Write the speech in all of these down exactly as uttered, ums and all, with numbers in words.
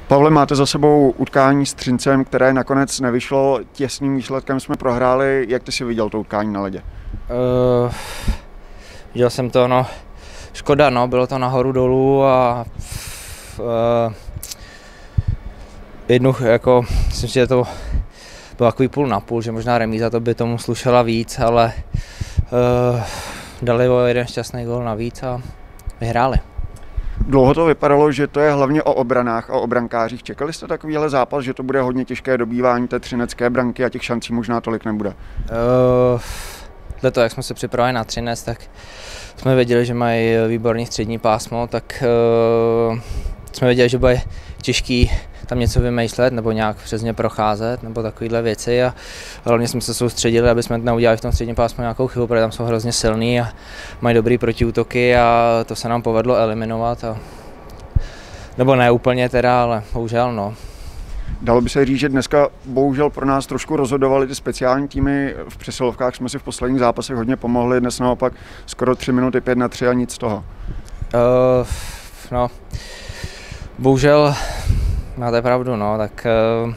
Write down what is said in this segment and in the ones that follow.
Pavle, máte za sebou utkání s Třincem, které nakonec nevyšlo. Těsným výsledkem jsme prohráli. Jak ty si viděl to utkání na ledě? Uh, viděl jsem to, no, škoda, no, bylo to nahoru dolů a uh, jednu, jako, myslím si, že to bylo takový půl na půl, že možná remíza to by tomu slušela víc, ale uh, dali o jeden šťastný gól navíc a vyhráli. Dlouho to vypadalo, že to je hlavně o obranách a o brankářích. Čekali jste takovýhle zápas, že to bude hodně těžké dobývání té třinecké branky a těch šancí možná tolik nebude? Uh, dle toho, jak jsme se připravili na Třinec, tak jsme věděli, že mají výborný střední pásmo, tak uh, jsme věděli, že bude těžký tam něco vymýšlet nebo nějak přes ně procházet nebo takovéhle věci a hlavně jsme se soustředili, aby jsme neudělali v tom středním pásmu nějakou chybu, protože tam jsou hrozně silný a mají dobrý protiútoky a to se nám povedlo eliminovat. A, nebo ne úplně teda, ale bohužel no. Dalo by se říct, že dneska bohužel pro nás trošku rozhodovaly ty speciální týmy. V přesilovkách jsme si v posledních zápasech hodně pomohli, dnes naopak skoro tři minuty pět na tři a nic z toho. Uh, no, bohužel máte pravdu, no, tak uh,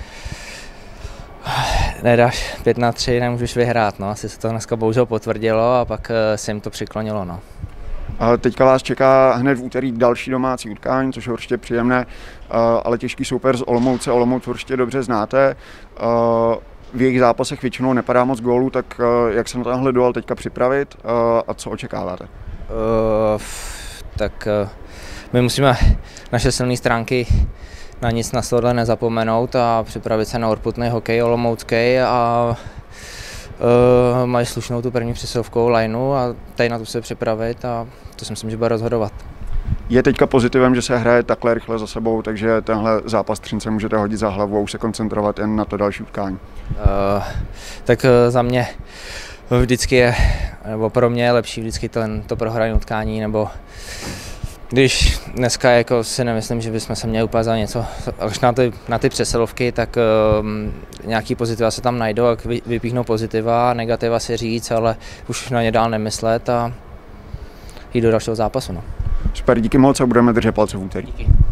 nedáš pět na tři, nemůžeš vyhrát, no, asi se to dneska bohužel potvrdilo a pak uh, se jim to přiklonilo, no. A teďka vás čeká hned v úterý další domácí utkání, což je určitě příjemné, uh, ale těžký soupeř z Olomouce, Olomouc určitě dobře znáte. Uh, v jejich zápasech většinou nepadá moc gólů, tak uh, jak se na tenhle duel teďka připravit uh, a co očekáváte? Uh, tak uh, my musíme naše silné stránky na nic na tohle nezapomenout a připravit se na urputný hokej olomoucký a uh, mají slušnou tu první přesilovkou lineu a tady na to se připravit a to si myslím, že bude rozhodovat. Je teďka pozitivem, že se hraje takhle rychle za sebou, takže tenhle zápas Třince můžete hodit za hlavu a už se koncentrovat jen na to další utkání? Uh, tak uh, za mě vždycky je, nebo pro mě je lepší vždycky ten, to prohrané utkání, nebo když dneska jako si nemyslím, že bychom se měli úplně za něco, až na ty, na ty přesilovky, tak um, nějaký pozitiva se tam najdou, jak vy, vypíchnou pozitiva, negativa si říct, ale už na ně dál nemyslet a jít do dalšího zápasu. No. Super, díky moc a budeme držet palce v úterý. Díky.